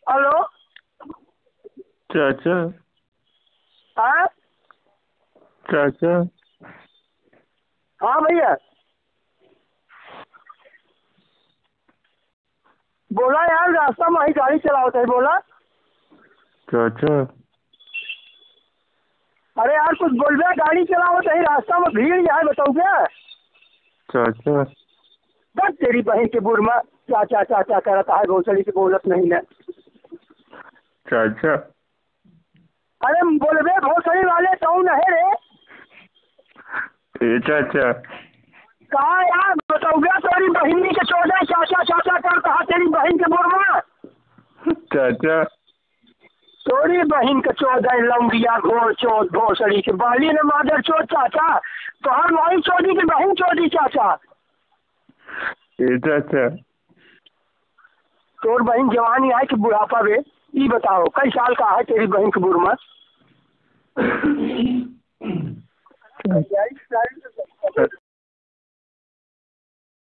Hello चाचा। हाँ चाचा। हाँ भैया बोला यार, रास्ता में ही गाड़ी चलाओ थे बोला। चाचा। अरे यार कुछ बोल रहे, गाड़ी चलाओ थे रास्ता में भीड़ जाए बताओ क्या। चाचा। बस तेरी बहन के बुढ़ में चाचा चाचा करता है, घोसड़ी से बोलत नहीं है। चाचा। अरे बोलबे घोसड़ी वाले कौन है रे। ए चाचा। कहा यार बताओ क्या, तेरी बहनी के 14 चाचा चाचा करता है तेरी बहन के बुढ़ में। चाचा। तोरी बहन के 14 लौंडिया घोर चोट घोसड़ी के बाली ने मादर चोट चाचा। तो हम वही चोरी की बहन चोरी चाचा। ए चाचा। तोर बहन जवानी है कि बुढ़ापा बे, ये बताओ कई साल का है तेरी बहन के बुढ़ में।